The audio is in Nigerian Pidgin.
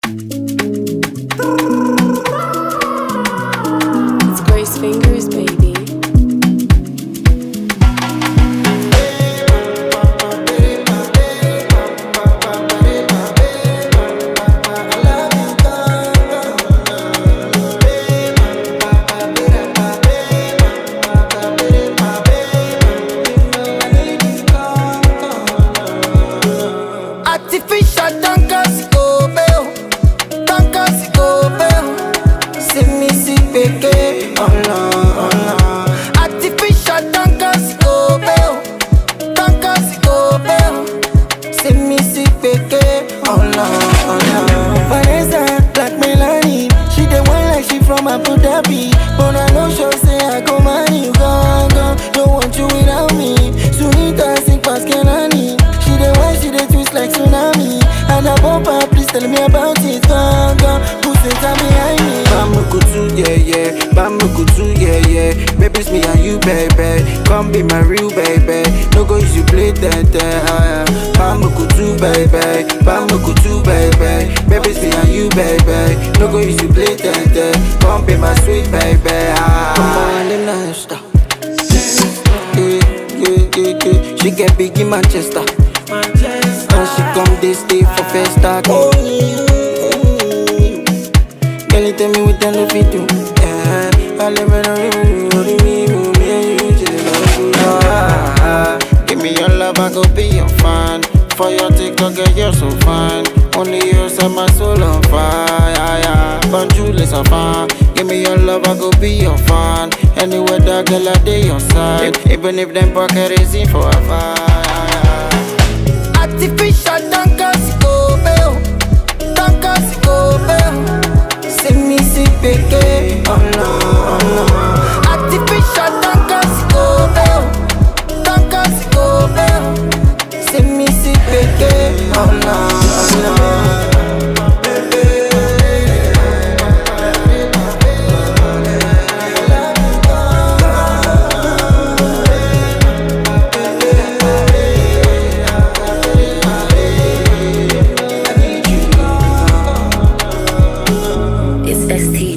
It's Grace Fingers, baby. Artificial tankers go bail, tankers go bail. See me see beke, oh no. Artificial tankers go bail, tankers go bail. See me see beke, oh no. Vanessa, Black Melanie, she the one like she from Abu Dhabi. But I know she'll say I go man, you gone, don't want you without me. Sunita sing past Kenani. She the twist like tsunami. And I bump her, please tell me about it. Gone, who's it behind me? Bamukutu, yeah. Bamukutu, yeah. Baby, it's me and you, baby. Come be my real baby. No go use you play that. Bamukutu, baby. Bamukutu, baby. Baby, it's me and you, baby. No go use you play that. Come be my sweet baby. Come on, them nice stuff. Yeah. She get big in Manchester. And she come this day for festa. Girl, you tell me what I love you do. I live give me your love, I go be your fan. For your TikTok, girl, you're so fine. Only you set my soul on fire. But you listen fine. Give me your love, I go be your fan. Anywhere that girl, I day your side. Even if them pocket is in for a fire. Artificial tankers go bail, tankers go bail. See me see beke, oh no. Artificial tankers go bail, tankers go bail. See me see beke, oh no. It's ST